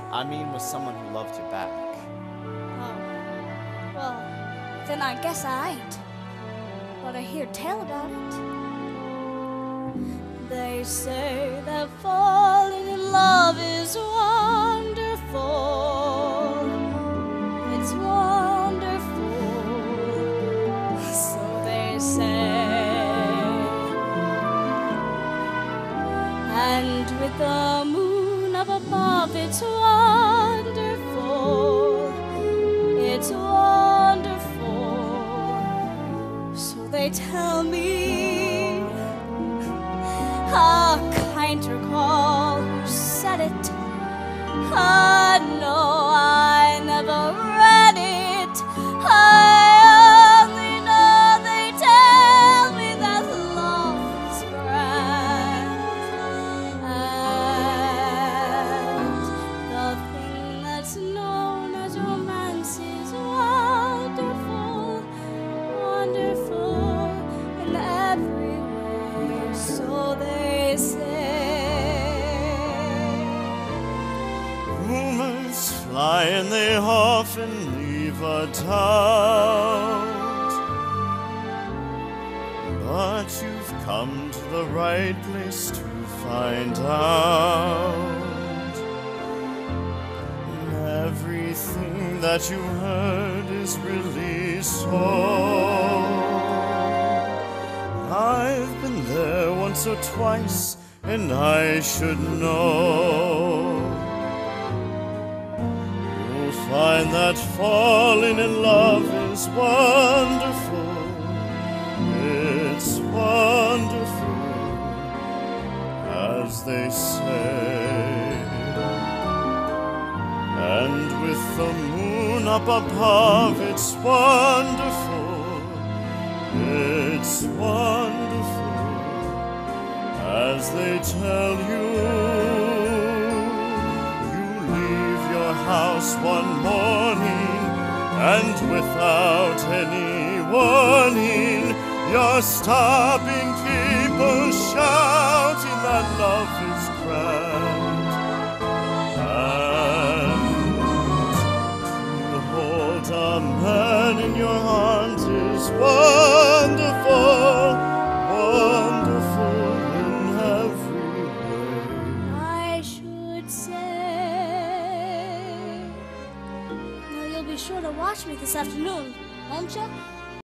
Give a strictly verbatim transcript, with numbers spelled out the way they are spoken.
I mean with someone who loved you back. Oh, well, then I guess I ain't. But I hear tell about it. They say that falling in love is wonderful. It's wonderful, so they say. And with the moon up above, it's wonderful. It's wonderful, so they tell me. A kinder call who said it. Ah, no, I never read it. I only know they tell me that love is grand. And the thing that's known as romance is wonderful, wonderful in every way, so they say. Rumors fly and they often leave a doubt, but you've come to the right place to find out. Everything that you heard is really so. I've been there once or twice, and I should know. You'll find that falling in love is wonderful. It's wonderful, as they say. And with the moon up above, it's wonderful. It's wonderful, as they tell you. You leave your house one morning, and without any warning, you're stopping people shouting that love is grand. And to hold a man in your arms is wonderful, wonderful in every way. I should say. Now you'll be sure to watch me this afternoon, won't you?